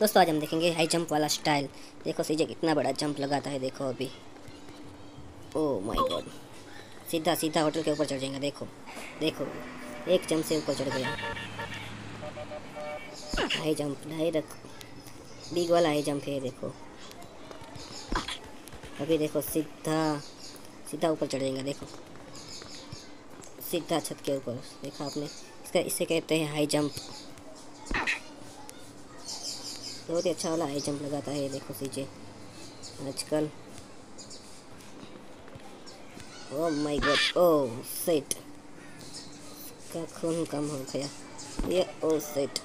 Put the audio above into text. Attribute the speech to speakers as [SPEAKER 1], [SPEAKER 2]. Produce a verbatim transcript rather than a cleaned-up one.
[SPEAKER 1] दोस्तों आज हम देखेंगे हाई जंप वाला स्टाइल। देखो सीजे कितना बड़ा जंप लगाता है, देखो अभी। ओह माय गॉड, सीधा सीधा होटल के ऊपर चढ़ जाएगा। देखो देखो, एक जंप से ऊपर चढ़ गया। हाई जंप डायरेक्ट बिग वाला हाई जंप है, देखो अभी। देखो सीधा सीधा ऊपर चढ़ जाएगा, देखो सीधा छत के ऊपर। देखा आपने, इसका इसे कहते हैं हाई जंप। बहुत ही अच्छा वाला हाई जंप लगाता है, देखो सीजे आजकल। ओह माय गॉड, ओह सेट का खून कम हो गया ये। ओह सेट,